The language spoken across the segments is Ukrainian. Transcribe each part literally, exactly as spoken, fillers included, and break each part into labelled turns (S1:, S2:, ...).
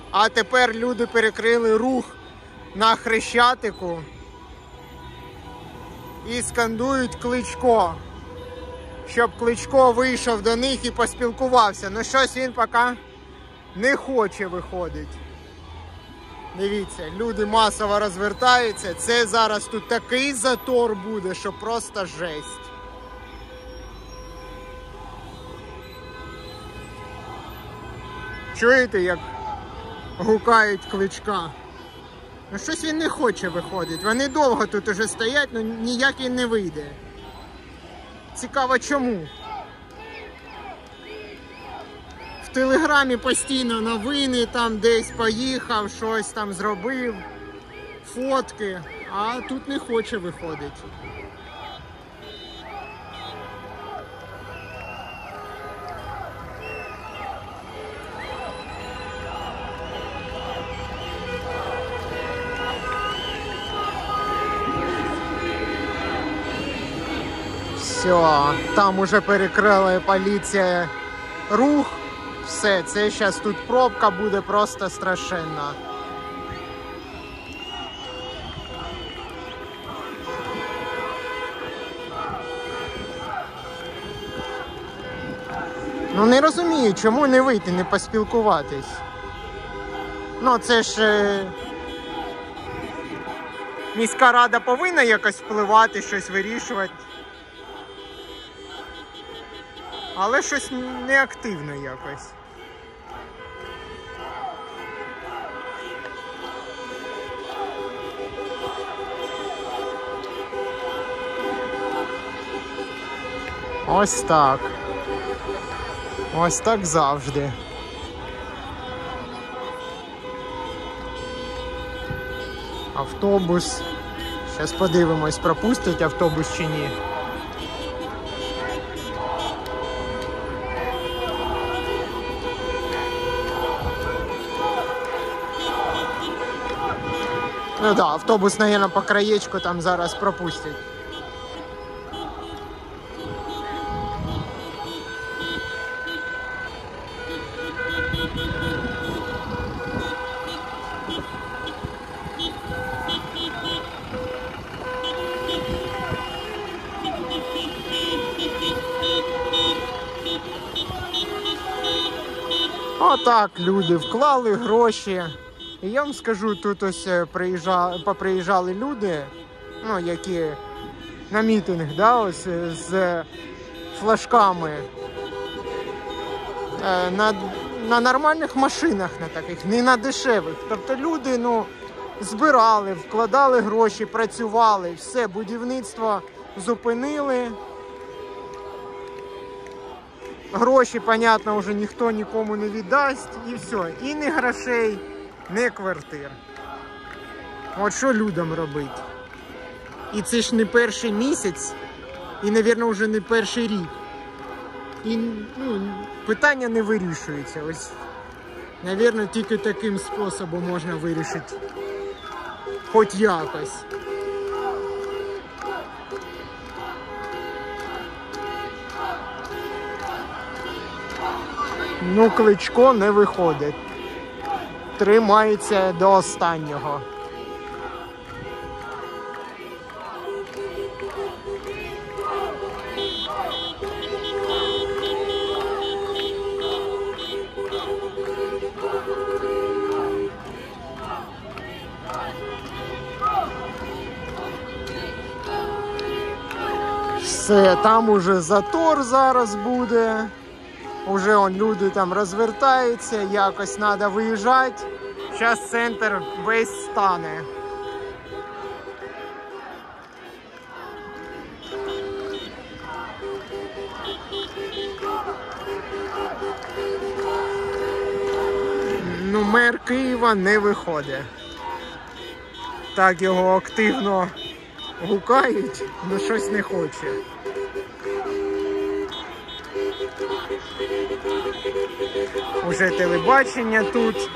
S1: А тепер люди перекрили рух на Хрещатику і скандують Кличко, щоб Кличко вийшов до них і поспілкувався. Ну щось він поки не хоче виходити. Дивіться, люди масово розвертаються. Це зараз тут такий затор буде, що просто жесть. Чуєте, як гукають Кличка? Ну щось він не хоче виходити. Вони довго тут уже стоять, але ніяк він не вийде. Цікаво чому? В Телеграмі постійно новини, там десь поїхав, щось там зробив, фотки, а тут не хоче виходити. Все, там уже перекрила поліція рух. Все, це зараз тут пробка буде просто страшенна. Ну не розумію, чому не вийти, не поспілкуватись. Ну це ж е... міська рада повинна якось впливати, щось вирішувати. Але щось неактивно якось. Ось так. Ось так завжди. Автобус. Зараз подивимось, пропустять автобус чи ні. Ну да, автобус, наверное, по краєчку там зараз пропустять. Отак люди вклали гроші. І я вам скажу, тут ось приїжджали, поприїжджали люди, ну, які на мітинг, да, ось з флажками. На, на нормальних машинах, на таких, не на дешевих. Тобто люди, ну, збирали, вкладали гроші, працювали, все, будівництво зупинили. Гроші, понятно, вже ніхто нікому не віддасть, і все. І ні грошей, ні квартир. От що людям робити? І це ж не перший місяць, і, мабуть, вже не перший рік. І, ну, питання не вирішується. Ось, мабуть, тільки таким способом можна вирішити. Хоч якось. Ну, Кличко не виходить. Тримається до останнього. Все, там уже затор зараз буде. Уже он, люди там розвертаються, якось треба виїжджати. Зараз центр весь стане. Ну, мер Києва не виходить. Так його активно гукають, але щось не хоче. Уже телебачення тут.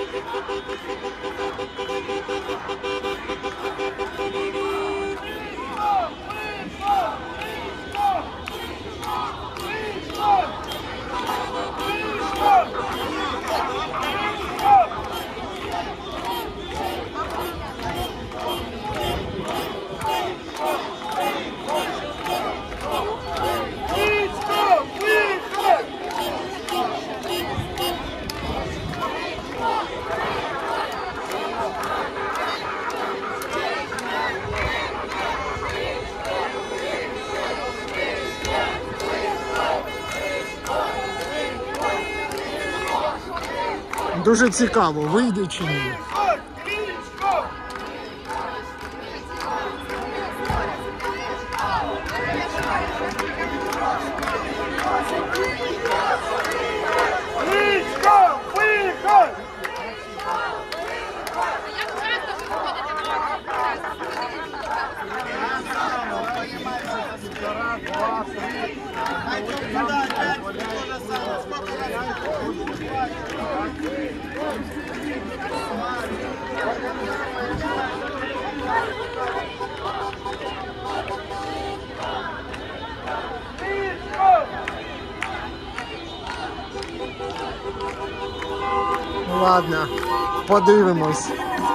S1: Дуже цікаво, вийде чи ні. Ладно, подивимось.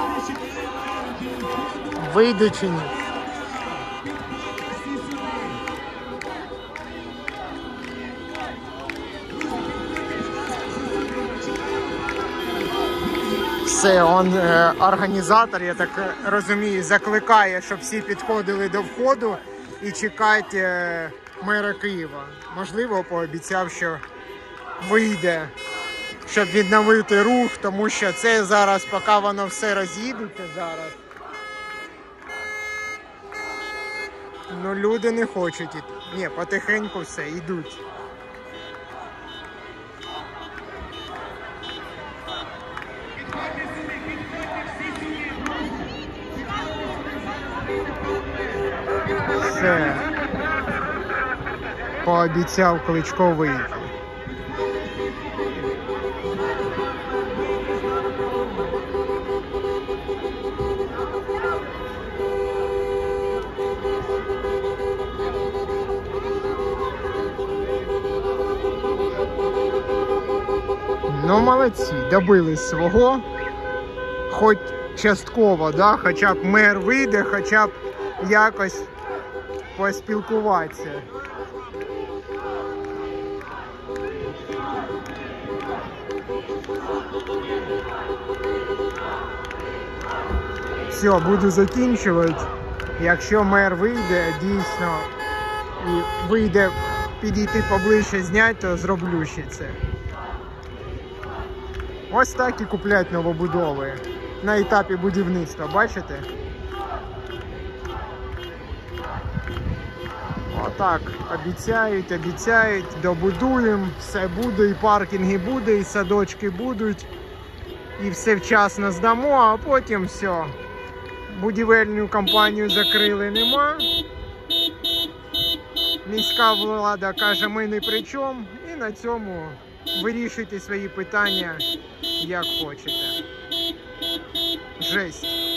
S1: Вийде чи ні. Все, он е, організатор, я так розумію, закликає, щоб всі підходили до входу і чекають е, мера Києва. Можливо, пообіцяв, що вийде, щоб відновити рух, тому що це зараз, поки воно все роз'їдеться зараз. Ну, люди не хочуть іти. Ні, потихеньку все, йдуть. Все. Пообіцяв Кличко вийти. Ну, молодці, добились свого, хоч частково, да? Хоча б мер вийде, хоча б якось поспілкуватися. Все, буду закінчувати. Якщо мер вийде, дійсно, і вийде підійти поближче зняти, то зроблю ще це. Ось так і куплять новобудови на етапі будівництва, бачите? Отак, обіцяють, обіцяють, добудуємо, все буде, і паркінги буде, і садочки будуть, і все вчасно здамо, а потім все. Будівельну компанію закрили, нема. Міська влада каже, ми не при чому, і на цьому вирішуйте свої питання, як хочете. Жесть.